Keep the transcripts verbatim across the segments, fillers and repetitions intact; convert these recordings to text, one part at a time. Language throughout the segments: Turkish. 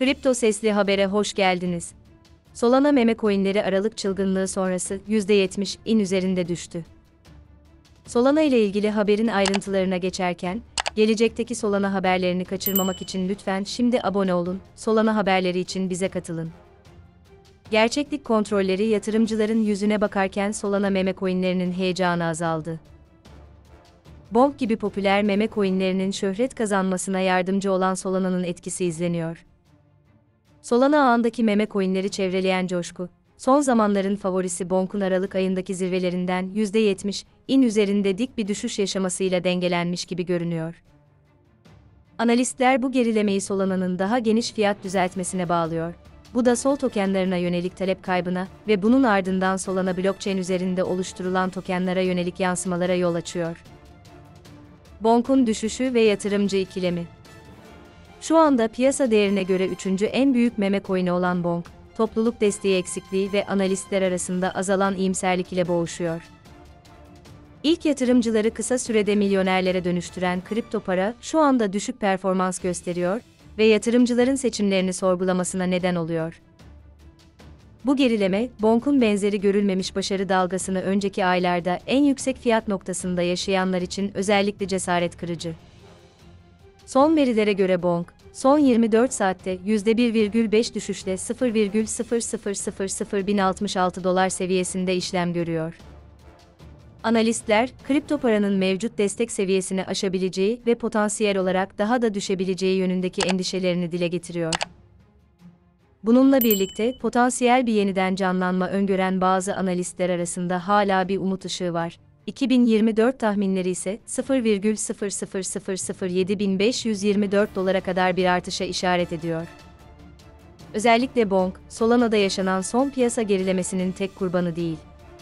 Kripto Sesli Haber'e hoş geldiniz. Solana meme coinleri Aralık çılgınlığı sonrası yüzde yetmişin üzerinde düştü. Solana ile ilgili haberin ayrıntılarına geçerken, gelecekteki Solana haberlerini kaçırmamak için lütfen şimdi abone olun, Solana haberleri için bize katılın. Gerçeklik kontrolleri yatırımcıların yüzüne bakarken Solana meme coinlerinin heyecanı azaldı. Bonk gibi popüler meme coinlerinin şöhret kazanmasına yardımcı olan Solana'nın etkisi izleniyor. Solana ağındaki meme coinleri çevreleyen coşku, son zamanların favorisi Bonk'un Aralık ayındaki zirvelerinden yüzde yetmişin üzerinde dik bir düşüş yaşamasıyla dengelenmiş gibi görünüyor. Analistler bu gerilemeyi Solana'nın daha geniş fiyat düzeltmesine bağlıyor. Bu da Sol tokenlarına yönelik talep kaybına ve bunun ardından Solana blockchain üzerinde oluşturulan tokenlara yönelik yansımalara yol açıyor. Bonk'un düşüşü ve yatırımcı ikilemi. Şu anda piyasa değerine göre üçüncü en büyük meme coin'i olan Bonk, topluluk desteği eksikliği ve analistler arasında azalan iyimserlik ile boğuşuyor. İlk yatırımcıları kısa sürede milyonerlere dönüştüren kripto para şu anda düşük performans gösteriyor ve yatırımcıların seçimlerini sorgulamasına neden oluyor. Bu gerileme, Bonk'un benzeri görülmemiş başarı dalgasını önceki aylarda en yüksek fiyat noktasında yaşayanlar için özellikle cesaret kırıcı. Son verilere göre Bonk, son yirmi dört saatte yüzde bir virgül beş düşüşle sıfır virgül sıfır sıfır sıfır sıfır bin altmış altı dolar seviyesinde işlem görüyor. Analistler, kripto paranın mevcut destek seviyesini aşabileceği ve potansiyel olarak daha da düşebileceği yönündeki endişelerini dile getiriyor. Bununla birlikte potansiyel bir yeniden canlanma öngören bazı analistler arasında hala bir umut ışığı var. iki bin yirmi dört tahminleri ise sıfır virgül sıfır sıfır sıfır sıfır yedi bin beş yüz yirmi dört dolara kadar bir artışa işaret ediyor. Özellikle Bonk, Solana'da yaşanan son piyasa gerilemesinin tek kurbanı değil.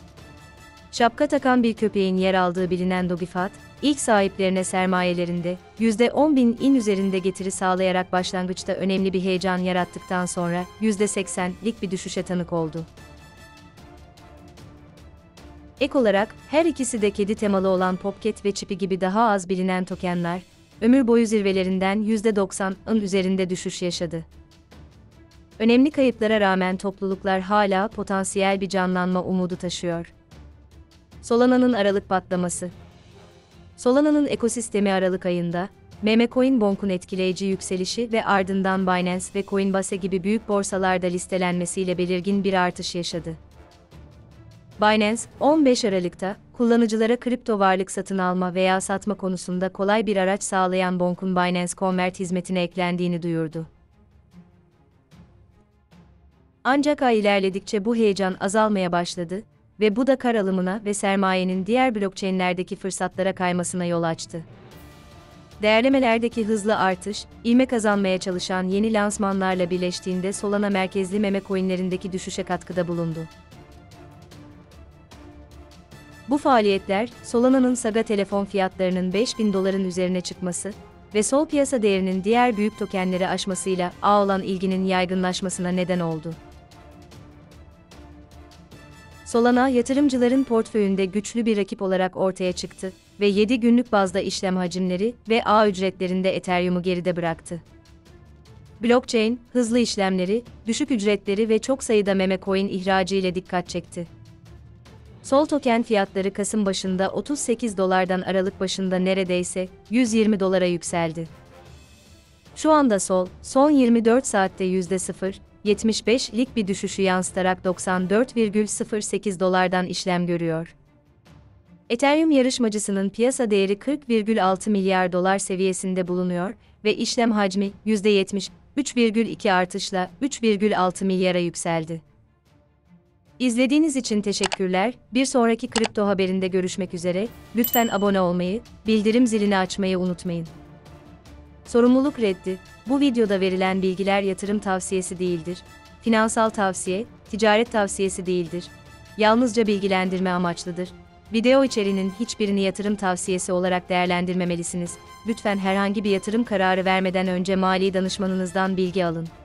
Şapka takan bir köpeğin yer aldığı bilinen Dogifat, ilk sahiplerine sermayelerinde yüzde on binin üzerinde getiri sağlayarak başlangıçta önemli bir heyecan yarattıktan sonra yüzde seksenlik bir düşüşe tanık oldu. Ek olarak, her ikisi de kedi temalı olan Popcat ve Chippy gibi daha az bilinen tokenler, ömür boyu zirvelerinden yüzde doksanın üzerinde düşüş yaşadı. Önemli kayıplara rağmen topluluklar hala potansiyel bir canlanma umudu taşıyor. Solana'nın Aralık patlaması. Solana'nın ekosistemi Aralık ayında, meme coin Bonk'un etkileyici yükselişi ve ardından Binance ve Coinbase gibi büyük borsalarda listelenmesiyle belirgin bir artış yaşadı. Binance, on beş Aralık'ta, kullanıcılara kripto varlık satın alma veya satma konusunda kolay bir araç sağlayan Bonk'un Binance Convert hizmetine eklendiğini duyurdu. Ancak ay ilerledikçe bu heyecan azalmaya başladı ve bu da kar alımına ve sermayenin diğer blockchain'lerdeki fırsatlara kaymasına yol açtı. Değerlemelerdeki hızlı artış, ivme kazanmaya çalışan yeni lansmanlarla birleştiğinde Solana merkezli meme coinlerindeki düşüşe katkıda bulundu. Bu faaliyetler, Solana'nın Saga telefon fiyatlarının beş bin doların üzerine çıkması ve Sol piyasa değerinin diğer büyük tokenleri aşmasıyla ağa olan ilginin yaygınlaşmasına neden oldu. Solana, yatırımcıların portföyünde güçlü bir rakip olarak ortaya çıktı ve yedi günlük bazda işlem hacimleri ve ağ ücretlerinde Ethereum'u geride bıraktı. Blockchain, hızlı işlemleri, düşük ücretleri ve çok sayıda meme coin ihracı ile dikkat çekti. Sol token fiyatları Kasım başında otuz sekiz dolardan Aralık başında neredeyse yüz yirmi dolara yükseldi. Şu anda Sol, son yirmi dört saatte yüzde sıfır virgül yetmiş beşlik bir düşüşü yansıtarak doksan dört virgül sıfır sekiz dolardan işlem görüyor. Ethereum yarışmacısının piyasa değeri kırk virgül altı milyar dolar seviyesinde bulunuyor ve işlem hacmi yüzde yetmiş üç virgül iki artışla üç virgül altı milyara yükseldi. İzlediğiniz için teşekkürler. Bir sonraki kripto haberinde görüşmek üzere. Lütfen abone olmayı, bildirim zilini açmayı unutmayın. Sorumluluk reddi. Bu videoda verilen bilgiler yatırım tavsiyesi değildir. Finansal tavsiye, ticaret tavsiyesi değildir. Yalnızca bilgilendirme amaçlıdır. Video içeriğinin hiçbirini yatırım tavsiyesi olarak değerlendirmemelisiniz. Lütfen herhangi bir yatırım kararı vermeden önce mali danışmanınızdan bilgi alın.